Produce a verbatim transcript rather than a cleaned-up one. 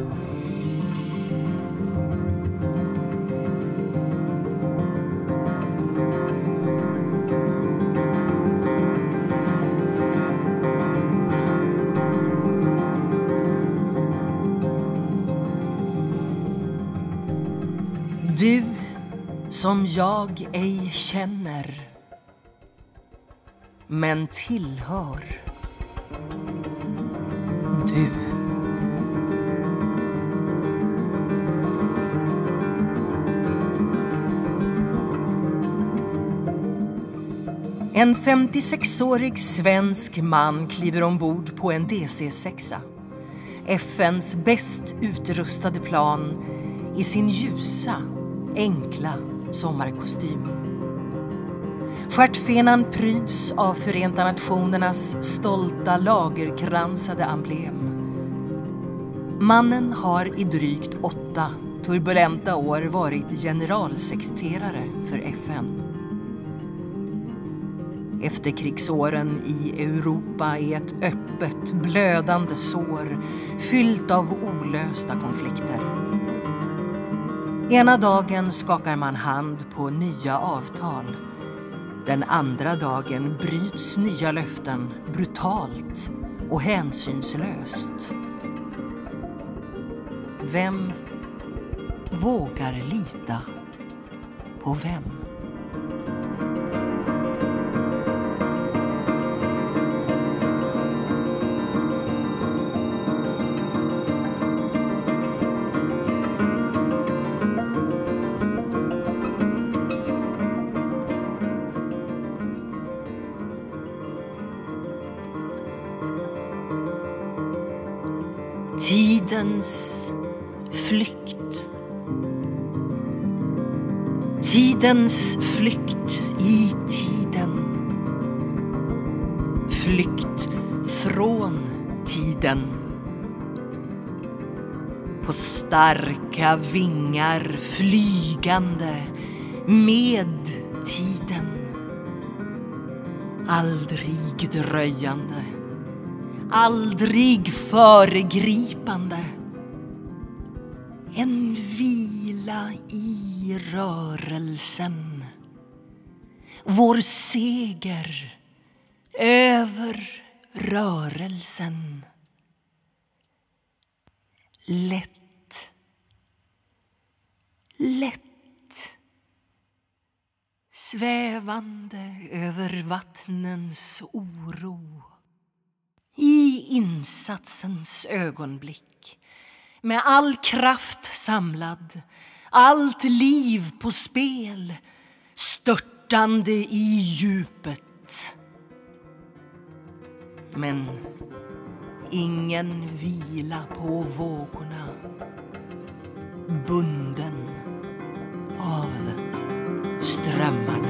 Du som jag ej känner, men tillhör. Du. En femtiosexårig svensk man kliver ombord på en D C sex, F N:s bäst utrustade plan, i sin ljusa, enkla sommarkostym. Stjärtfenan pryds av Förenta Nationernas stolta lagerkransade emblem. Mannen har i drygt åtta turbulenta år varit generalsekreterare för F N. Efterkrigsåren i Europa är ett öppet, blödande sår fyllt av olösta konflikter. Ena dagen skakar man hand på nya avtal. Den andra dagen bryts nya löften brutalt och hänsynslöst. Vem vågar lita på vem? Tidens flykt. Tidens flykt i tiden. Flykt från tiden. På starka vingar flygande med tiden. Aldrig dröjande. Aldrig föregripande. En vila i rörelsen. Vår seger över rörelsen. Lätt. Lätt. Svävande över vattnens oro. I insatsens ögonblick, med all kraft samlad, allt liv på spel, störtande i djupet. Men ingen vila på vågorna, bunden av strömmarna.